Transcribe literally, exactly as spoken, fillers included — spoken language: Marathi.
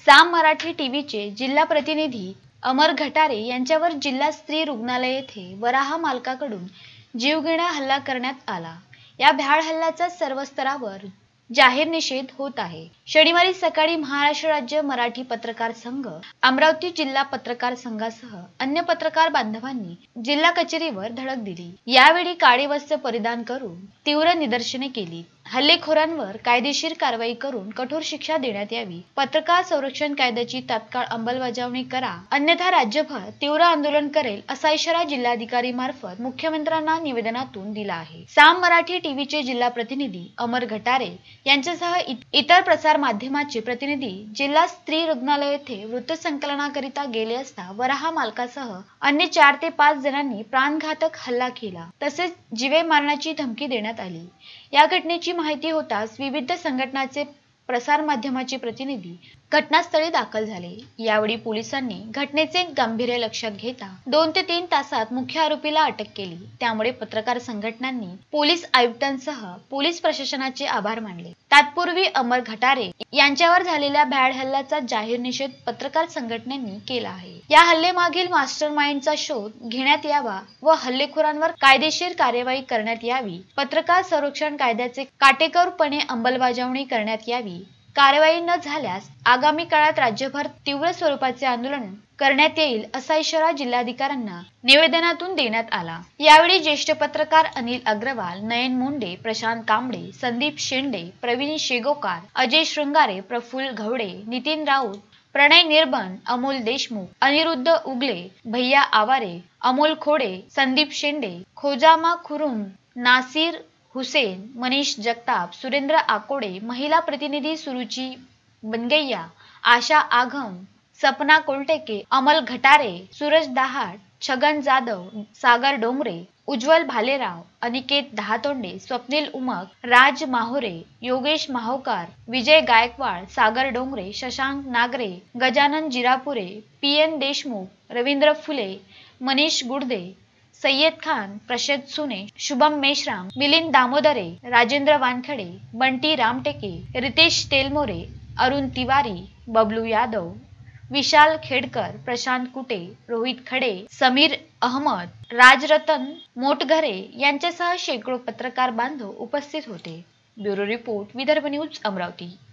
साम मराठी टीव्हीचे जिल्हा प्रतिनिधी अमर घटारे यांच्यावर जिल्हा स्त्री रुग्णालय येथे वराह मालकाकडून जीवघेणा हल्ला करण्यात आला। या भ्याड हल्ल्याचा सर्व स्तरावर जाहीर निषेध होत आहे। शनिवारी सकाळी महाराष्ट्र राज्य मराठी पत्रकार संघ, अमरावती जिल्हा पत्रकार संघासह अन्य पत्रकार बांधवांनी जिल्हा कचेरीवर धडक दिली। यावेळी काळे वस्त्र परिधान करून तीव्र निदर्शने केली। हल्लेखोरांवर कायदेशीर कारवाई करून कठोर शिक्षा देण्यात यावी, पत्रकार संरक्षण कायद्याची तात्काळ अंमलबजावणी करा, अन्यथा राज्यभर तीव्र आंदोलन करेल असा इशारा जिल्हाधिकारी मार्फत मुख्यमंत्र्यांना निवेदनातून दिला आहे। साम मराठी टीव्हीचे जिल्हा प्रतिनिधी अमर घटारे यांच्यासह इतर प्रसार माध्यमाचे प्रतिनिधी जिल्हा स्त्री रुग्णालय येथे वृत्तसंकलनाकरिता गेले असता वराह मालकासह अन्य चार ते पाच जणांनी प्राणघातक हल्ला केला, तसेच जीवे मारण्याची धमकी देण्यात आली। या घटनेची माहिती होताच विविध संघटनांचे प्रसार माध्यमाचे प्रतिनिधी घटनास्थळी दाखल झाले। यावेळी पोलिसांनी घटनेचे गांभीर्य लक्षात घेता दोन ते तीन तासात मुख्य आरोपीला अटक केली। त्यामुळे पत्रकार संघटनांनी पोलीस आयुक्तांसह पोलीस प्रशासनाचे आभार मानले। तत्पूर्वी अमर घटारे यांच्यावर झालेल्या भ्याड हल्ल्याचा जाहीर निषेध पत्रकार संघटनेने केला आहे। या हल्ल्यामागील मास्टरमाइंडचा शोध घेण्यात यावा व हल्लेखोरांवर कायदेशीर कार्यवाही करण्यात यावी, पत्रकार संरक्षण कायद्याचे काटेकोरपणे अंमलबजावणी करण्यात यावी। कारवाई न झाल्यास आगामी काळात राज्यभर तीव्र स्वरूपाचे आंदोलन करण्यात येईल असा इशारा जिल्हाधिकाऱ्यांना निवेदनातून देण्यात आला। यावेळी ज्येष्ठ पत्रकार अनिल अग्रवाल, नयन मुंडे, प्रशांत कांबळे, संदीप शेंडे, प्रवीण शेगोकार, अजय शृंगारे, प्रफुल्ल घवडे, नितीन राऊत, प्रणय निर्बन, अमोल देशमुख, अनिरुद्ध उगले, भैया आवारे, अमोल खोडे, संदीप शेंडे, खोजामा खुरुम, नासिर हुसेन, मनीष जगताप, सुरेंद्र आकोडे, महिला प्रतिनिधी सुरुची बनगैया, आशा आघम, सपना कोलटेके, अमल घटारे, सूरज दहाट, छगन जाधव, सागर डोंगरे, उज्ज्वल भालेराव, अनिकेत दहातोंडे, स्वप्नील उमक, राज माहोरे, योगेश माहोकार, विजय गायकवाड, सागर डोंगरे, शशांक नागरे, गजानन जिरापुरे, पी एन देशमुख, रवींद्र फुले, मनीष गुडदे, सय्यद खान, प्रशद सुने, शुभम मेश्राम, मिलिंद दामोदरे, राजेंद्र वानखडे, बंटी रामटेके, रितेश तेलमोरे, अरुण तिवारी, बबलू यादव, विशाल खेडकर, प्रशांत कुटे, रोहित खडे, समीर अहमद, राजरतन मोटघरे यांच्यासह शेकडो पत्रकार बांधव उपस्थित होते। Bureau report, Vidarbha news, Amravati.